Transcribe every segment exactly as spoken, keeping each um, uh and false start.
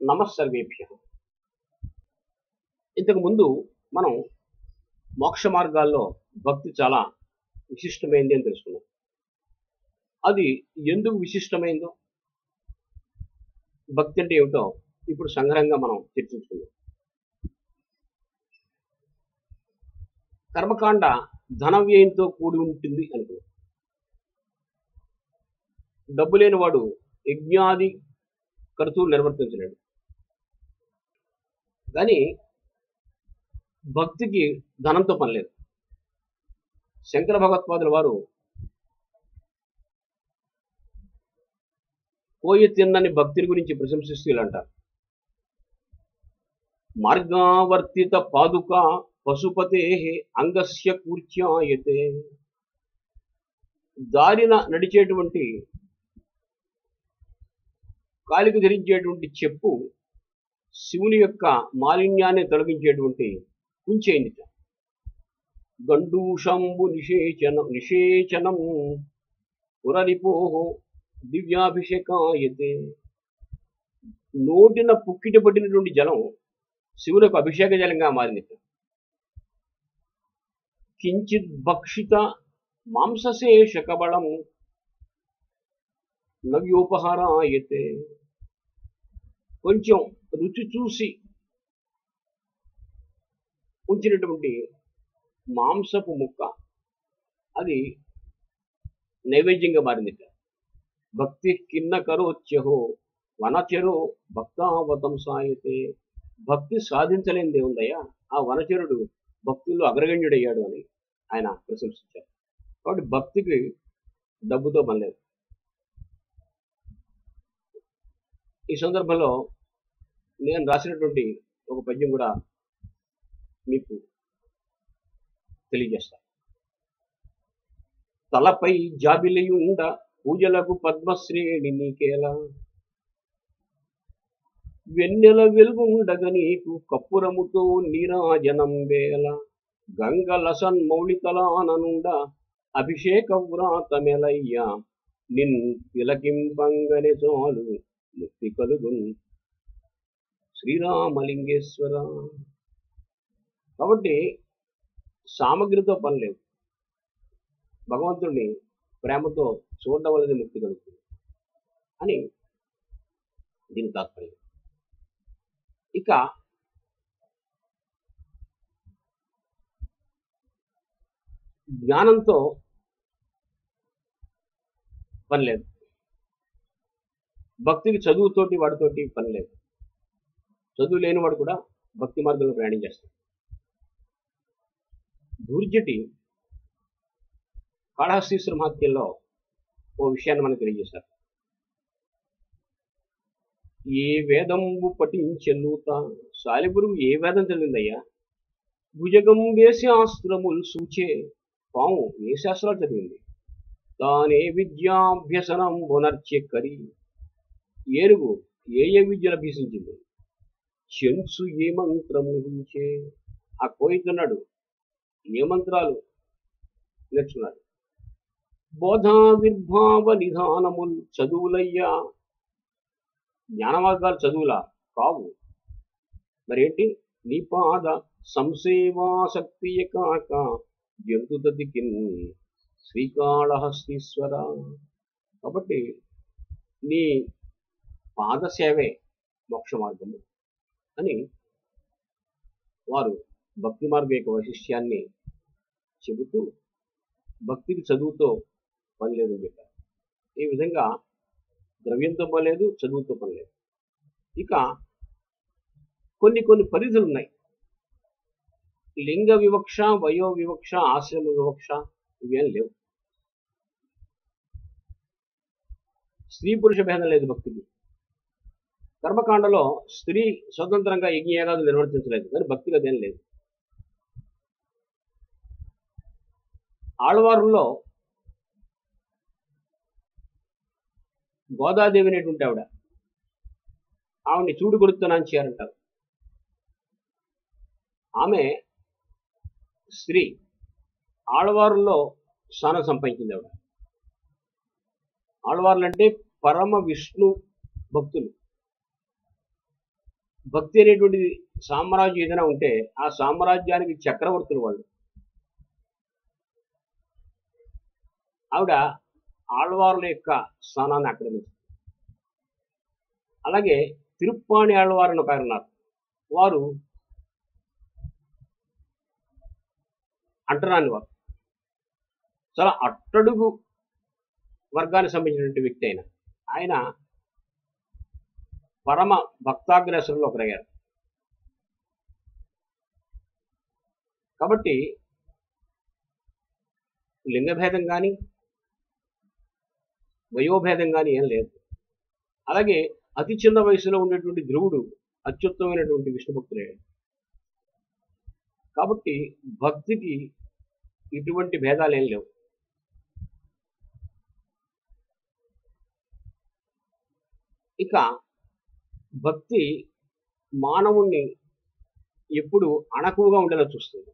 నమస్సర్వేభ్యః. ఇంతకు ముందు మనం మోక్ష మార్గాల్లో భక్తి చాలా విశిష్టమైంది అని తెలుసుకున్నాం. అది ఎందుకు విశిష్టమైందో, భక్తి అంటే ఏమిటో ఇప్పుడు సంగ్రహంగా మనం చర్చించుకుందాం. కర్మకాండ ధన వ్యయంతో కూడి ఉంటుంది అనుకున్నాం. డబ్బు లేని వాడు యజ్ఞాది ఖర్చులు నిర్వర్తించలేడు. కానీ భక్తికి ధనంతో పని లేదు. శంకర భగవత్పాదుల వారు కోయ తిన్నని భక్తిని గురించి ప్రశంసిస్తూ ఇలా అంటారు: మార్గావర్తిత పాదుక పశుపతే అంగస్య కూర్చాయతే. దారిన నడిచేటువంటి కాలికి ధరించేటువంటి చెప్పు శివుని యొక్క మాలిన్యాన్ని తొలగించేటువంటి కుంచేంది. గండూషంబు నిషేచన నిషేచనం పురరిపోహో దివ్యాభిషేకాయతే. నోటిన పుక్కిట పట్టినటువంటి జలం శివునికి అభిషేక జలంగా మారింది. కించిత్ భక్షిత మాంసశేష కబళం నవ్యోపహారాయతే. కొంచెం రుచి చూసి ఉంచినటువంటి మాంసపు ముక్క అది నైవేద్యంగా మారింది. భక్తి కిన్న కరోచ్యహో వనచరో భక్తావతం సాయతే. భక్తి సాధించలేనిదే ఉందయ్యా, ఆ వనచరుడు భక్తుల్లో అగ్రగణ్యుడయ్యాడు అని ఆయన ప్రశంసించారు. కాబట్టి భక్తికి డబ్బుతో పనిలేదు. ఈ సందర్భంలో నేను రాసినటువంటి ఒక పద్యం కూడా మీకు తెలియజేస్తాను. తలపై జాబిలియుండ పూజలకు పద్మశ్రేణి నీకేలా, వెన్నెల వెలుగుండగ నీకు కప్పురముతో నీరాజనం వేల, గంగలసన్ మౌళితలాననుండ అభిషేక వ్రాతమెలయ్యా, నిన్ తిలకింపంగనే చాలు ముక్తి కలుగున్ శ్రీరామలింగేశ్వర. కాబట్టి సామగ్రితో పని లేదు. భగవంతుడిని ప్రేమతో చూడడం వల్లనే ముక్తి కలుగుతుంది అని దీని తాత్పర్యం. ఇక జ్ఞానంతో పని లేదు. భక్తికి చదువుతోటి వాడితోటి పని లేదు. చదువు లేనివాడు కూడా భక్తి మార్గంలో ప్రయాణం చేస్తాడు. ధూర్జటి కాళహస్తీశ్వర మహత్యంలో ఓ విషయాన్ని మనకు తెలియజేశారు. ఏ వేదంబు పఠించెలుత. సాలిపురుగు ఏ వేదం చదివిందయ్యా? భుజగం వే శాస్త్రములు సూచే. పాము ఏ శాస్త్రాలు చదివింది? తానే విద్యాభ్యసనం బొనర్చె కరి. ఏనుగు ఏ ఏ విద్యలు అభ్యసించింది? చెంచు ఏ మంత్రము హించే. ఆ కోయితున్నాడు ఏ మంత్రాలు నేర్చుకున్నాడు? బోధావిర్భావ నిధానములు చదువులయ్యా. జ్ఞాన మార్గాలు చదువులా కావు. మరేంటి? నీ పాద సంసేవాసక్తియ కాక జంతుదతికి శ్రీకాళహస్తీశ్వర. కాబట్టి నీ పాదసేవే మోక్ష మార్గము అని వారు భక్తి మార్గం యొక్క వైశిష్ట్యాన్ని చెబుతూ భక్తికి చదువుతో పని లేదని చెప్పారు. ఈ విధంగా ద్రవ్యంతో పని లేదు, చదువుతో పని లేదు. ఇక కొన్ని కొన్ని పరిధులు ఉన్నాయి. లింగ వివక్ష, వయో వివక్ష, ఆశ్రమ వివక్ష ఇవేం లేవు. స్త్రీ పురుష భేదం లేదు భక్తికి. కర్మకాండలో స్త్రీ స్వతంత్రంగా యజ్ఞయాగాదులు నిర్వర్తించలేదు, కానీ భక్తికి అదేం లేదు. ఆళ్వారుల్లో గోదాదేవి అనేటువంటి ఆవిడ, ఆవిడ్ని చూడు కొడుతున్నాను అంటారు. ఆమె స్త్రీ. ఆళ్వారుల్లో స్థానం సంపాదించింది ఆవిడ. ఆళ్వార్లు అంటే పరమ విష్ణు భక్తులు. భక్తి అనేటువంటిది సామ్రాజ్యం ఏదైనా ఉంటే ఆ సామ్రాజ్యానికి చక్రవర్తులు వాళ్ళు. ఆవిడ ఆళ్వార్ల యొక్క స్థానాన్ని ఆక్రమించింది. అలాగే తిరుప్పాణి ఆళ్వార్ అని ఒక ఆయన ఉన్నారు. వారు అంటరాని వారు, చాలా అట్టడుగు వర్గానికి సంబంధించినటువంటి వ్యక్తి అయిన ఆయన పరమ భక్తాగ్రేసరంలో ఒకరయ్యారు. కాబట్టి లింగభేదం కానీ వయోభేదం కానీ ఏం లేదు. అలాగే అతి చిన్న వయసులో ఉండేటువంటి ధ్రువుడు అత్యుత్తమైనటువంటి విష్ణు భక్తుడే. కాబట్టి భక్తికి ఇటువంటి భేదాలు ఏం లేవు. ఇక భక్తి మానవుణ్ణి ఎప్పుడు అణకువగా ఉండేలా చూస్తుంది.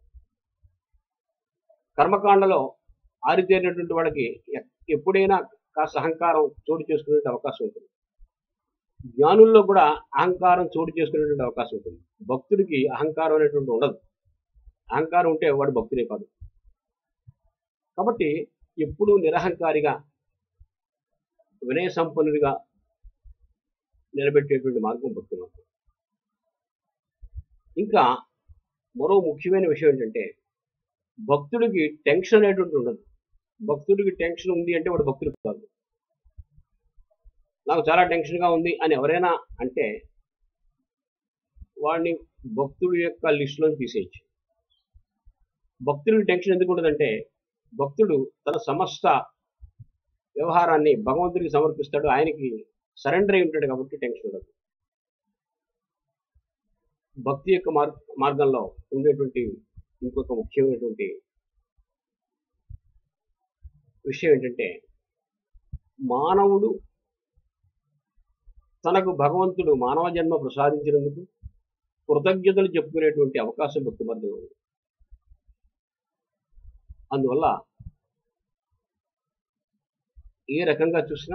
కర్మకాండలో ఆరితేరినటువంటి వాళ్ళకి ఎప్పుడైనా కాస్త అహంకారం చోటు చేసుకునే అవకాశం ఉంటుంది. జ్ఞానుల్లో కూడా అహంకారం చోటు చేసుకునేటువంటి అవకాశం ఉంటుంది. భక్తుడికి అహంకారం అనేటువంటి ఉండదు. అహంకారం ఉంటే వాడు భక్తుడే కాదు. కాబట్టి ఎప్పుడూ నిరహంకారిగా వినయ సంపన్నుడిగా నిలబెట్టేటువంటి మార్గం భక్తి మార్గం. ఇంకా మరో ముఖ్యమైన విషయం ఏంటంటే భక్తుడికి టెన్షన్ అనేటువంటి ఉండదు. భక్తుడికి టెన్షన్ ఉంది అంటే వాడు భక్తుడు కాదు. నాకు చాలా టెన్షన్గా ఉంది అని ఎవరైనా అంటే వాడిని భక్తుడి యొక్క లిస్టులో తీసేయచ్చు. భక్తుడికి టెన్షన్ ఎందుకు ఉండదంటే భక్తుడు తన సమస్త వ్యవహారాన్ని భగవంతుడికి సమర్పిస్తాడు, ఆయనకి సరెండర్ అయి ఉంటాడు కాబట్టి టెన్షన్ ఉండదు. భక్తి యొక్క మార్గ మార్గంలో ఉండేటువంటి ఇంకొక ముఖ్యమైనటువంటి విషయం ఏంటంటే మానవుడు తనకు భగవంతుడు మానవ జన్మ ప్రసాదించినందుకు కృతజ్ఞతలు చెప్పుకునేటువంటి అవకాశం భక్తి మార్గంలో ఉంది. అందువల్ల ఏ రకంగా చూసినా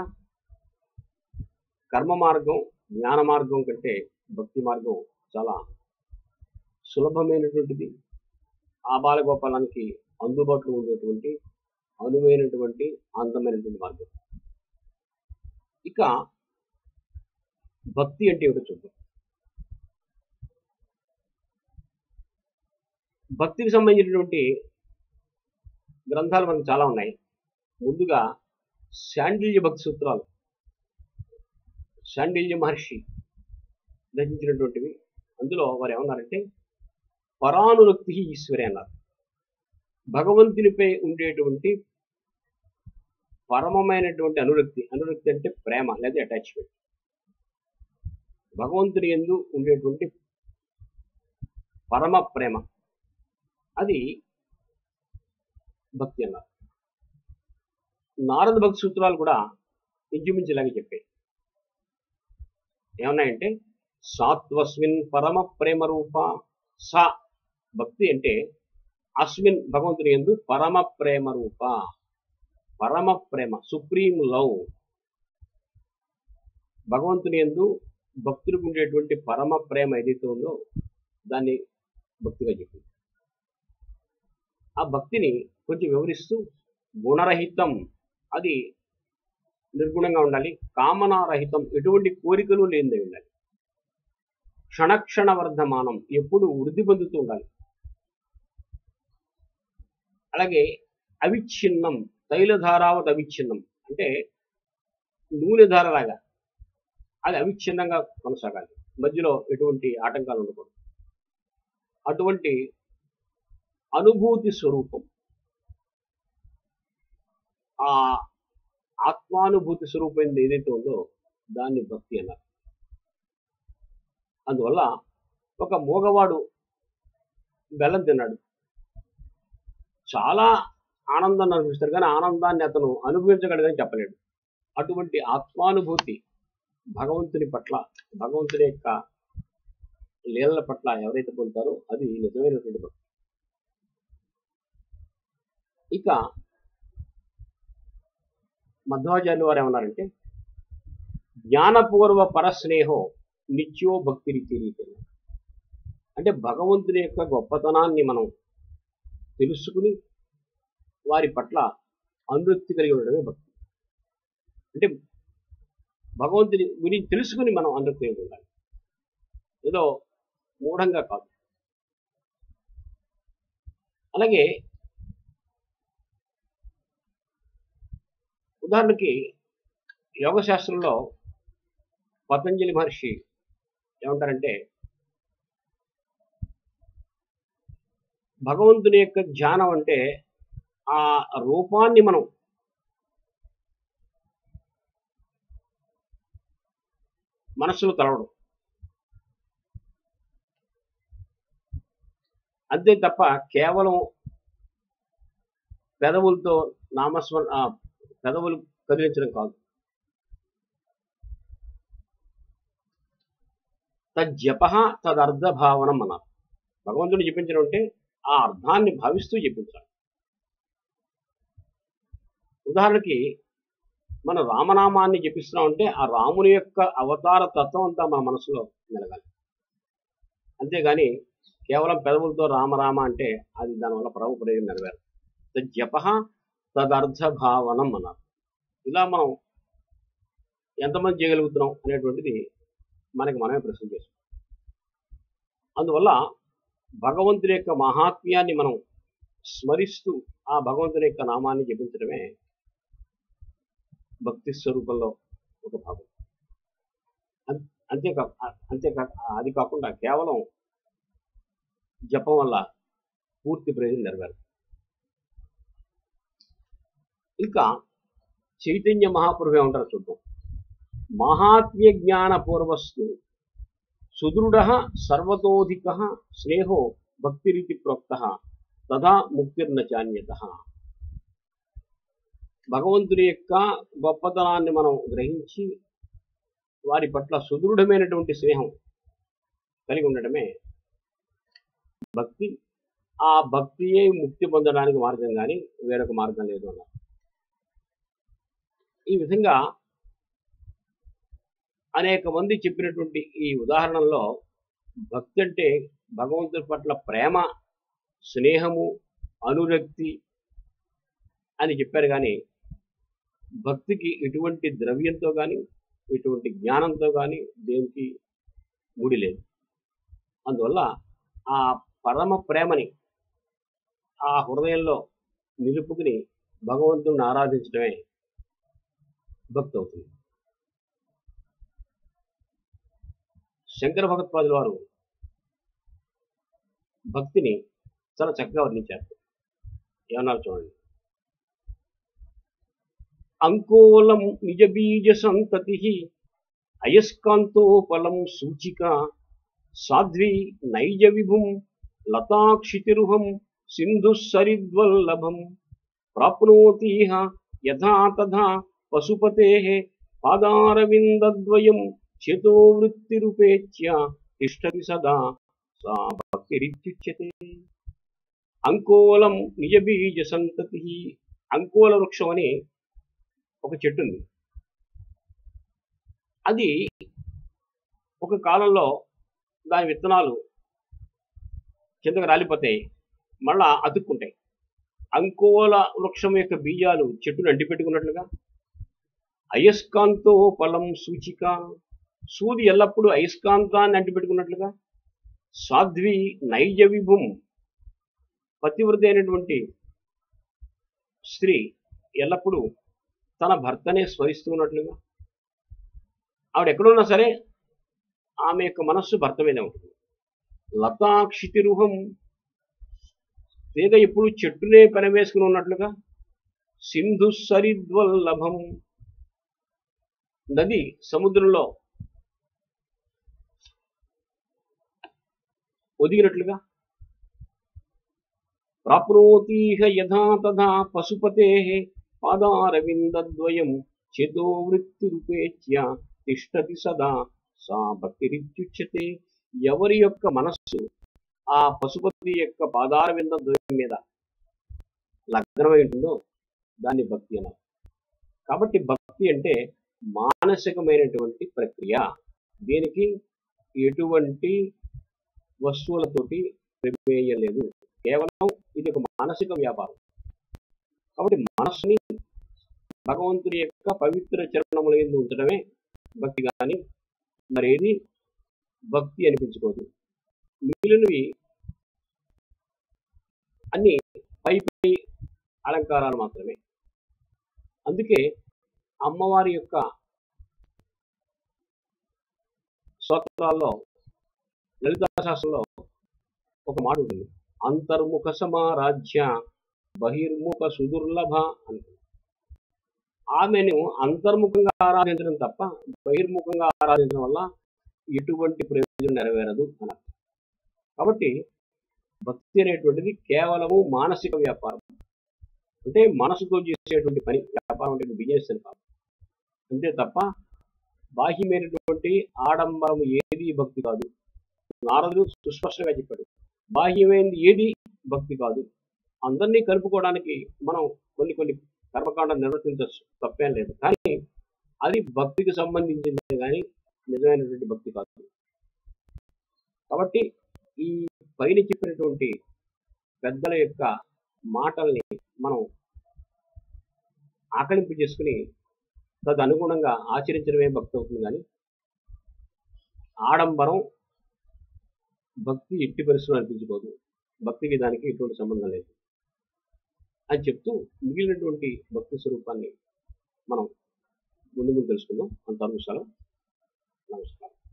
కర్మ మార్గం జ్ఞాన మార్గం కంటే భక్తి మార్గం చాలా సులభమైనటువంటిది, ఆబాలగోపాలానికి అందుబాటులో ఉండేటువంటి అనువైనటువంటి అందమైనటువంటి మార్గం. ఇక భక్తి అంటే ఏమిటో చూద్దాం. భక్తికి సంబంధించినటువంటి గ్రంథాలు మనకు చాలా ఉన్నాయి. ముందుగా శాండిల్య భక్తి సూత్రాలు శాండిల్య మహర్షి రచించినటువంటివి. అందులో వారు ఏమన్నారంటే పరానురక్తి ఈశ్వరే అన్నారు. భగవంతునిపై ఉండేటువంటి పరమమైనటువంటి అనురక్తి, అనురక్తి అంటే ప్రేమ లేదా అటాచ్మెంట్, భగవంతుని యందు ఉండేటువంటి పరమ ప్రేమ, అది భక్తి అన్నారు. నారద భక్తి సూత్రాలు కూడా ఇంచుమించులాగే చెప్పాయి. ఏమన్నాయంటే సాత్వస్మిన్ పరమ ప్రేమ రూప సా, భక్తి అంటే అస్మిన్ భగవంతుని యందు పరమ ప్రేమ రూప, పరమ ప్రేమ సుప్రీం లవ్, భగవంతుని యందు భక్తులకు ఉండేటువంటి పరమ ప్రేమ ఏదైతే ఉందో దాన్ని భక్తిగా చెప్పింది. ఆ భక్తిని కొంచెం వివరిస్తూ గుణరహితం, అది నిర్గుణంగా ఉండాలి, కామనారహితం, ఎటువంటి కోరికలు లేనిదే ఉండాలి, క్షణక్షణ వర్ధమానం, ఎప్పుడు వృద్ధి పొందుతూ ఉండాలి, అలాగే అవిచ్ఛిన్నం, తైలధారావత్ అవిచ్ఛిన్నం అంటే నూనె ధారలాగా అది అవిచ్ఛిన్నంగా కొనసాగాలి, మధ్యలో ఎటువంటి ఆటంకాలు ఉండకూడదు. అటువంటి అనుభూతి స్వరూపం, ఆ ఆత్మానుభూతి స్వరూపం ఏదైతే ఉందో దాన్ని భక్తి అన్నారు. అందువల్ల ఒక మూగవాడు బెల్లం తిన్నాడు, చాలా ఆనందాన్ని అనుభవిస్తాడు, కానీ ఆనందాన్ని అతను అనుభవించగలదని చెప్పలేడు. అటువంటి ఆత్మానుభూతి భగవంతుని పట్ల, భగవంతుని యొక్క లీలల పట్ల ఎవరైతే పొందుతారో అది నిజమైనటువంటి భక్తి. ఇక మధ్వాచార్యులు వారు ఏమన్నారంటే జ్ఞానపూర్వ పరస్నేహో నిత్యో భక్తి రీతి రీతి అంటే భగవంతుని యొక్క గొప్పతనాన్ని మనం తెలుసుకుని వారి పట్ల అనురక్తి కలిగి ఉండడమే భక్తి. అంటే భగవంతుని గురించి తెలుసుకుని మనం అనురక్తి కలిగి ఉండాలి, ఏదో మూఢంగా కాదు. అలాగే ఉదాహరణకి యోగ శాస్త్రంలో పతంజలి మహర్షి ఏమంటారంటే, భగవంతుని యొక్క ధ్యానం అంటే ఆ రూపాన్ని మనం మనస్సులో తలవడం, అంతే తప్ప కేవలం పెదవులతో నామస్మరణ పెదవులు కదిలించడం కాదు. తజ్జప తదర్థ భావనం అన్నారు. భగవంతుని జపించడం అంటే ఆ అర్థాన్ని భావిస్తూ జపించాలి. ఉదాహరణకి మన రామనామాన్ని జపిస్తున్నాం అంటే ఆ రాముని యొక్క అవతార తత్వం అంతా మన మనసులో మెలగాలి. అంతేగాని కేవలం పెదవులతో రామరామ అంటే అది దానివల్ల ప్రభు ప్రయోజనం నెరవేరు. తజ్జప తదర్థ భావనం అన్నారు. ఇలా మనం ఎంతమంది చేయగలుగుతున్నాం అనేటువంటిది మనకి మనమే ప్రశ్న చేస్తాం. అందువల్ల భగవంతుని యొక్క మహాత్మ్యాన్ని మనం స్మరిస్తూ ఆ భగవంతుని యొక్క నామాన్ని జపించడమే భక్తి స్వరూపంలో ఒక భాగం. అంతేకా అంతేకా అది కాకుండా కేవలం జపం వల్ల పూర్తి ప్రయోజనం నెరవేరు. ఇంకా చైతన్య మహాప్రభు ఏమంటారో చూద్దాం. మహాత్మ్య జ్ఞాన పూర్వస్తు సుదృఢ సర్వతోధిక స్నేహో భక్తిరీతి ప్రోక్త తథా ముక్తిర్న చాన్యత. భగవంతుని యొక్క గొప్పతనాన్ని మనం గ్రహించి వారి పట్ల సుదృఢమైనటువంటి స్నేహం కలిగి ఉండటమే భక్తి. ఆ భక్తియే ముక్తి పొందడానికి మార్గం కానీ వేరొక మార్గం లేదు అన్నారు. ఈ విధంగా అనేక మంది చెప్పినటువంటి ఈ ఉదాహరణలో భక్తి అంటే భగవంతుని పట్ల ప్రేమ, స్నేహము, అనురక్తి అని చెప్పారు. కానీ భక్తికి ఎటువంటి ద్రవ్యంతో కానీ ఎటువంటి జ్ఞానంతో కానీ దేనికి ముడి లేదు. అందువల్ల ఆ పరమ ప్రేమని ఆ హృదయంలో నిలుపుకుని భగవంతుని ఆరాధించడమే భక్తి అవుతుంది. శంకర భగవత్పాదుల వారు భక్తిని చాలా చక్కగా వర్ణించారు. ఏమన్నారు చూడండి. అంకోలం నిజ బీజ సంతతి అయస్కాంతోపలం సూచిక సాధ్వి నైజ విభుం లతాక్షితిరుహం సింధు సరిద్వల్లభం ప్రాప్నోతిహ యథా తథా పశుపతేః పాదారవిందద్వయం చేతో వృత్తిరుపేత్య తిష్టతి సదా సా భక్తిరిత్యుచ్యతే. అంకోలం నిజ బీజ సంతతి. అంకోల వృక్షం అని ఒక చెట్టు ఉంది. అది ఒక కాలంలో దాని విత్తనాలు కిందకు రాలిపోతాయి, మళ్ళా అతుక్కుంటాయి. అంకోల వృక్షం యొక్క బీజాలు చెట్టును అంటిపెట్టుకున్నట్లుగా అయస్కాంతో ఫలం సూచిక, సూది ఎల్లప్పుడూ అయస్కాంతాన్ని అంటిపెట్టుకున్నట్లుగా, సాధ్వి నైజ విభుం, పతివ్రత అయినటువంటి స్త్రీ ఎల్లప్పుడూ తన భర్తనే స్మరిస్తూ ఉన్నట్లుగా, ఆవిడ ఎక్కడున్నా సరే ఆమె యొక్క మనస్సు భర్త మీదే ఉంటుంది. లతాక్షితిరుహం, తీగ ఎప్పుడు చెట్టునే పెనవేసుకుని ఉన్నట్లుగా, సింధు సరిద్వల్లభం, నది సముద్రంలో ఒదిగినట్లుగా, ప్రాప్నోతిహ యథా తథా పశుపతేః పాదారవిందద్వయం చేతో వృత్తిరుపేత్య తిష్టతి సదా సా భక్తిరిత్యుచ్యతే. ఎవరి యొక్క మనస్సు ఆ పశుపతి యొక్క పాదారవింద ద్వయం మీద లగ్నమై ఉంటుందో దాన్ని భక్తి అన్నారు. కాబట్టి భక్తి అంటే మానసికమైనటువంటి ప్రక్రియ. దీనికి ఎటువంటి వస్తువులతోటి ప్రమేయం లేదు. కేవలం ఇది ఒక మానసిక వ్యాపారం. కాబట్టి మనస్సుని భగవంతుని యొక్క పవిత్ర చరణముల యందు ఉంచడమే భక్తి, కానీ మరేది భక్తి అనిపించుకోదు. మిగిలినవి అన్ని పై పై అలంకారాలు మాత్రమే. అందుకే అమ్మవారి యొక్క స్తోత్రాల్లో, లలితా శాస్త్రంలో ఒక మాట ఉంటుంది, అంతర్ముఖ సమారాధ్య బహిర్ముఖ సుదుర్లభ అని. ఆమెను అంతర్ముఖంగా ఆరాధించడం తప్ప బహిర్ముఖంగా ఆరాధించడం వల్ల ఎటువంటి ప్రయోజనం నెరవేరదు అన్నారు. కాబట్టి భక్తి అనేటువంటిది కేవలము మానసిక వ్యాపారం, అంటే మనసుతో చేసేటువంటి పని. వ్యాపారం అంటే బిజినెస్ అని కాదు, అంతే తప్ప బాహ్యమైనటువంటి ఆడంబరం ఏది భక్తి కాదు. నారదుడు సుస్పష్టంగా చెప్పాడు, బాహ్యమైనది ఏది భక్తి కాదు. అందరినీ కలుపుకోవడానికి మనం కొన్ని కొన్ని కర్మకాండం నిర్వర్తించవచ్చు, తప్పేం లేదు, కానీ అది భక్తికి సంబంధించింది కానీ నిజమైనటువంటి భక్తి కాదు. కాబట్టి ఈ పైన చెప్పినటువంటి పెద్దల యొక్క మాటల్ని మనం ఆకలింపు చేసుకుని తదనుగుణంగా ఆచరించడమే భక్తి అవుతుంది. కానీ ఆడంబరం భక్తి ఎట్టి పరిస్థితుల్లో అనిపించుకోదు. భక్తికి దానికి ఎటువంటి సంబంధం లేదు అని చెప్తూ మిగిలినటువంటి భక్తి స్వరూపాన్ని మనం ముందు ముందు తెలుసుకుందాం. అంతవరకు సెలవు. నమస్కారం.